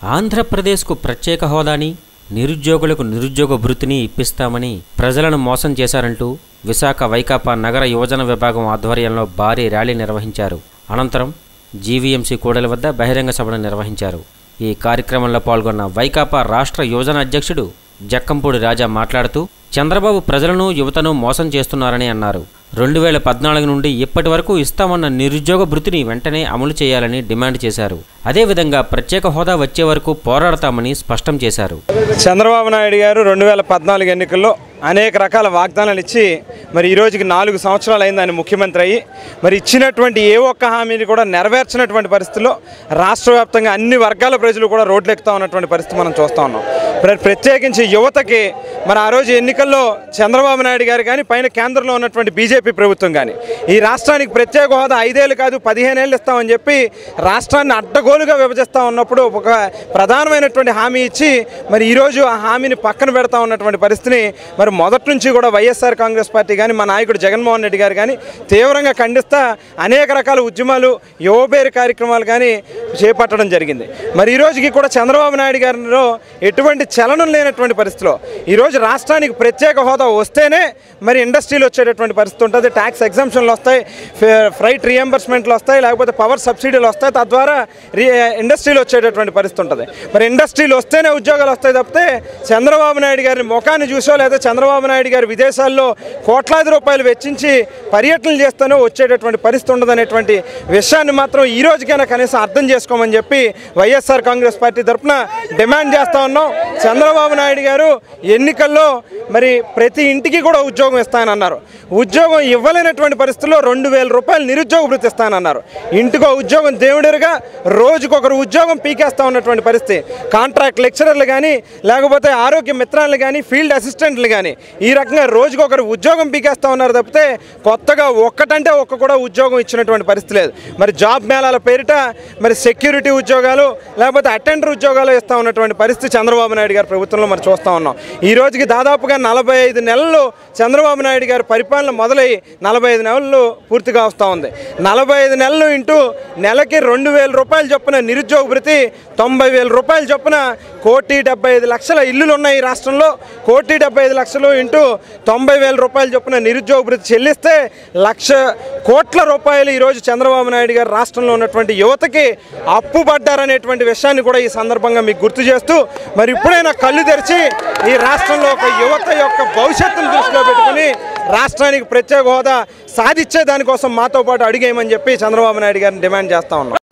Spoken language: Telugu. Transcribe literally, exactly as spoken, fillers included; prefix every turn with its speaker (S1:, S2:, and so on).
S1: ఆంధ్రప్రదేశ్కు ప్రత్యేక హోదాని, నిరుద్యోగులకు నిరుద్యోగ భృతిని ఇప్పిస్తామని ప్రజలను మోసం చేశారంటూ విశాఖ వైకాపా నగర యువజన విభాగం ఆధ్వర్యంలో భారీ ర్యాలీ నిర్వహించారు. అనంతరం జీవీఎంసీ కూడలి వద్ద బహిరంగ సభను నిర్వహించారు. ఈ కార్యక్రమంలో పాల్గొన్న వైకాపా రాష్ట్ర యువజన అధ్యక్షుడు జక్కంపూడి రాజా మాట్లాడుతూ చంద్రబాబు ప్రజలను యువతను మోసం చేస్తున్నారని అన్నారు. రెండు వేల పద్నాలుగు నుండి ఇప్పటి వరకు ఇస్తామన్న నిరుద్యోగ భృతిని వెంటనే అమలు చేయాలని డిమాండ్ చేశారు. అదేవిధంగా ప్రత్యేక హోదా వచ్చే వరకు పోరాడతామని స్పష్టం చేశారు.
S2: చంద్రబాబు నాయుడు గారు రెండు వేల పద్నాలుగు ఎన్నికల్లో అనేక రకాల వాగ్దానాలు ఇచ్చి మరి ఈ రోజుకి నాలుగు సంవత్సరాలు అయింది ఆయన ముఖ్యమంత్రి అయ్యి మరి ఇచ్చినటువంటి ఏ ఒక్క హామీని కూడా నెరవేర్చినటువంటి పరిస్థితుల్లో రాష్ట్ర వ్యాప్తంగా అన్ని వర్గాల ప్రజలు కూడా రోడ్లు ఎక్కుతా ఉన్నటువంటి పరిస్థితి మనం చూస్తూ ఉన్నాం. ప్రత్యేకించి యువతకి మరి ఆ రోజు ఎన్నికల్లో చంద్రబాబు నాయుడు గారు కానీ పైన కేంద్రంలో ఉన్నటువంటి బీజేపీ ప్రభుత్వం కానీ ఈ రాష్ట్రానికి ప్రత్యేక హోదా ఐదేళ్ళు కాదు పదిహేను ఏళ్ళు ఇస్తామని చెప్పి రాష్ట్రాన్ని అడ్డగోలుగా విభజిస్తూ ఉన్నప్పుడు ఒక ప్రధానమైనటువంటి హామీ ఇచ్చి మరి ఈరోజు ఆ హామీని పక్కన పెడతా ఉన్నటువంటి పరిస్థితిని మరి మొదటి నుంచి కూడా వైఎస్ఆర్ కాంగ్రెస్ పార్టీ కానీ మా నాయకుడు జగన్మోహన్ రెడ్డి గారు కానీ తీవ్రంగా ఖండిస్తా అనేక రకాల ఉద్యమాలు యువబేరు కార్యక్రమాలు కానీ చేపట్టడం జరిగింది. మరి ఈ రోజుకి కూడా చంద్రబాబు నాయుడు గారిలో ఎటువంటి చలనం లేనటువంటి పరిస్థితిలో ఈరోజు రాష్ట్రానికి ప్రత్యేక హోదా వస్తేనే మరి ఇండస్ట్రీలు వచ్చేటటువంటి పరిస్థితి ఉంటుంది, ట్యాక్స్ ఎగ్జామ్షన్లు వస్తాయి, ఫ్రైట్ రీఎంబర్స్మెంట్లు వస్తాయి, లేకపోతే పవర్ సబ్సిడీలు వస్తాయి, తద్వారా రీ ఇండస్ట్రీలు వచ్చేటటువంటి పరిస్థితి ఉంటుంది. మరి ఇండస్ట్రీలు వస్తేనే ఉద్యోగాలు వస్తాయి తప్పితే చంద్రబాబు నాయుడు గారిని ముఖాన్ని చూసో లేదా చంద్రబాబు నాయుడు గారి విదేశాల్లో కోట్లాది రూపాయలు వెచ్చించి పర్యటనలు చేస్తేనే వచ్చేటటువంటి పరిస్థితి ఉండదనేటువంటి విషయాన్ని మాత్రం ఈ రోజుకైనా కనీసం అర్థం చేసుకోమని చెప్పి వైఎస్ఆర్ కాంగ్రెస్ పార్టీ తరఫున డిమాండ్ చేస్తూ ఉన్నాం. చంద్రబాబు నాయుడు గారు ఎన్నికల్లో మరి ప్రతి ఇంటికి కూడా ఉద్యోగం ఇస్తానన్నారు. ఉద్యోగం ఇవ్వలేనటువంటి పరిస్థితుల్లో రెండు వేల రూపాయలు నిరుద్యోగ భృతి ఇస్తానన్నారు. ఇంటికో ఉద్యోగం దేవుడిగా రోజుకొకరు ఉద్యోగం పీకేస్తూ ఉన్నటువంటి పరిస్థితి. కాంట్రాక్ట్ లెక్చరర్లు కానీ లేకపోతే ఆరోగ్య మిత్రాలు కానీ ఫీల్డ్ అసిస్టెంట్లు కానీ ఈ రకంగా రోజుకొకరు ఉద్యోగం పీకేస్తూ ఉన్నారు తప్పితే కొత్తగా ఒక్కటంటే ఒక్క కూడా ఉద్యోగం ఇచ్చినటువంటి పరిస్థితి లేదు. మరి జాబ్ మేళాల పేరిట మరి సెక్యూరిటీ ఉద్యోగాలు లేకపోతే అటెండర్ ఉద్యోగాలు ఇస్తూ ఉన్నటువంటి పరిస్థితి చంద్రబాబు నాయుడు గారి ప్రభుత్వంలో మరి చూస్తూ ఉన్నాం. ఈ రోజుకి దాదాపుగా నలభై ఐదు నెలలు చంద్రబాబు నాయుడు గారి పరిపాలన మొదలై నలభై ఐదు నెలలు పూర్తిగా వస్తూ ఉంది. నలభై ఐదు నెలలు ఇంటూ నెలకి రెండు వేల రూపాయలు చొప్పున నిరుద్యోగ భృతి, తొంభై వేల రూపాయలు చొప్పున కోటి డెబ్బై ఐదు లక్షల ఇల్లులు ఉన్నాయి ఈ రాష్ట్రంలో. కోటి డెబ్బై ఐదు లక్షలు ఇంటూ తొంభై వేల రూపాయలు చొప్పున నిరుద్యోగ భృతి చెల్లిస్తే లక్ష కోట్ల రూపాయలు ఈరోజు చంద్రబాబు నాయుడు గారు రాష్ట్రంలో ఉన్నటువంటి యువతకి అప్పు పడ్డారనేటువంటి విషయాన్ని కూడా ఈ సందర్భంగా మీకు గుర్తు చేస్తూ మరి ఇప్పుడైనా కళ్ళు తెరిచి ఈ రాష్ట్రంలో ఒక యువత యొక్క భవిష్యత్తును దృష్టిలో పెట్టుకుని రాష్ట్రానికి ప్రత్యేక హోదా సాధించే దానికోసం మాతో పాటు అడిగేయమని చెప్పి చంద్రబాబు నాయుడు గారిని డిమాండ్ చేస్తూ ఉన్నాం.